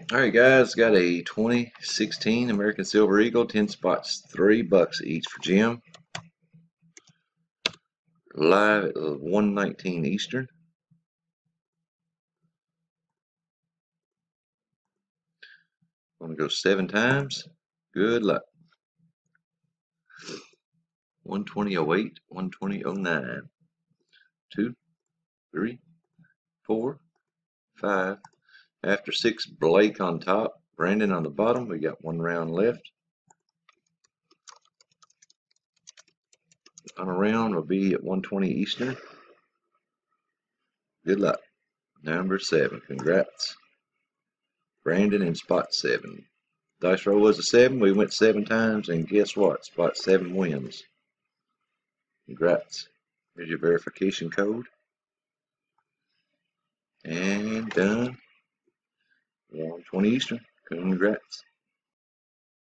Alright guys, got a 2016 American Silver Eagle, 10 spots, $3 each for Jim. Live at 1:19 Eastern. I'm gonna go 7 times. Good luck. 120.08, 120.09. 2, 3, 4, 5. After 6, Blake on top, Brandon on the bottom. We got 1 round left. Final round will be at 1:20 Eastern. Good luck. Number 7. Congrats. Brandon in spot 7. Dice roll was a 7. We went 7 times, and guess what? Spot 7 wins. Congrats. Here's your verification code. And done. 1:20 Eastern. Congrats.